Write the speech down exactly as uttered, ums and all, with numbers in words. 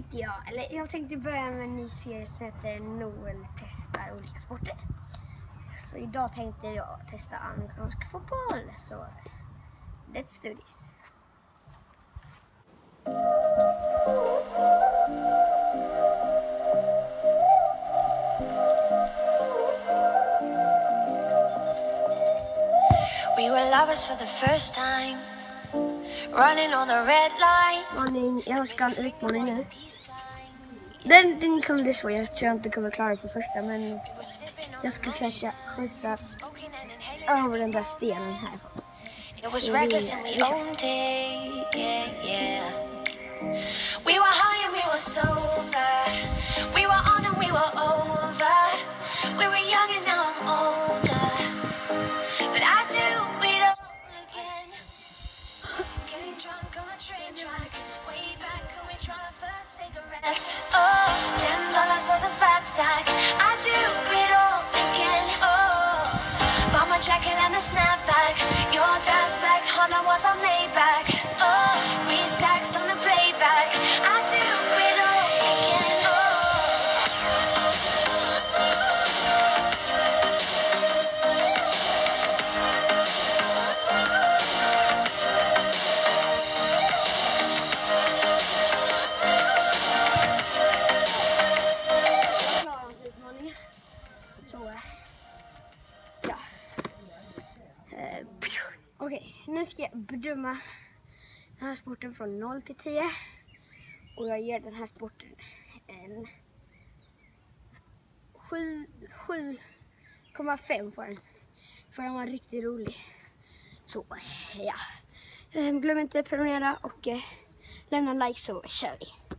tänkte jag, eller jag tänkte börja med en ny serie som heter Noel testar olika sporter. Så idag tänkte jag testa amerikansk fotboll, så let's do this. We were lovers for the first time, running on the red light. Utmaning, jag ska ha en utmaning nu. Den, den kommer bli svår, jag tror jag inte kommer klara det för första, men jag ska försöka skjuta över den där stenen här. It was reckless and we owned it, yeah, yeah. We were high and we were sober. We were on and we were over. We were young and now I'm older. But I do it all again. Getting drunk on a train track. Way back when we tried our first cigarettes. Oh, ten dollars was a fat stack. I do it all again. Oh, bought my jacket and a snapback. Your dad's black Honda was a Maybach. Oh, three stacks on the playback. I do it all again. Oh. Okej, nu ska jag bedöma den här sporten från noll till tio. Och jag ger den här sporten en sju komma fem för den. För den var riktigt rolig. Så ja, glöm inte att prenumerera och lämna en like, så kör vi.